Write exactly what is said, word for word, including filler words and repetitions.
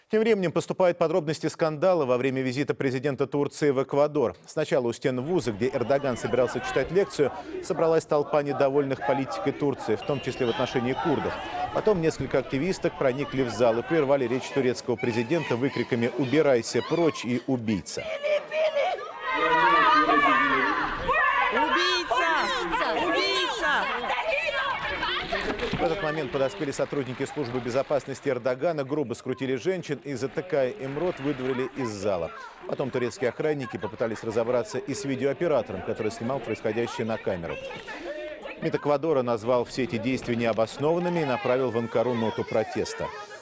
Тем временем поступают подробности скандала во время визита президента Турции в Эквадор. Сначала у стен вуза, где Эрдоган собирался читать лекцию, собралась толпа недовольных политикой Турции, в том числе в отношении курдов. Потом несколько активисток проникли в зал и прервали речь турецкого президента выкриками «Убирайся прочь» и «Убийца». В этот момент подоспели сотрудники службы безопасности Эрдогана, грубо скрутили женщин и, затыкая им рот, выдворили из зала. Потом турецкие охранники попытались разобраться и с видеооператором, который снимал происходящее на камеру. МИД Эквадора назвал все эти действия необоснованными и направил в Анкару ноту протеста.